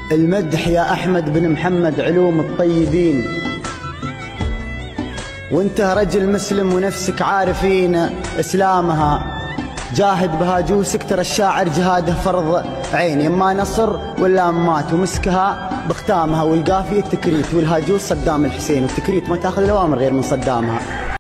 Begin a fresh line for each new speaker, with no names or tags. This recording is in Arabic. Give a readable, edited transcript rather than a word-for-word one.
المدح يا أحمد بن محمد علوم الطيبين، وانت رجل مسلم ونفسك عارفين إسلامها. جاهد بهاجوسك، ترى الشاعر جهاده فرض عين، يما نصر ولا مات ومسكها بختامها، والقافية التكريت والهاجوس صدام الحسين، والتكريت ما تاخذ الأوامر غير من صدامها.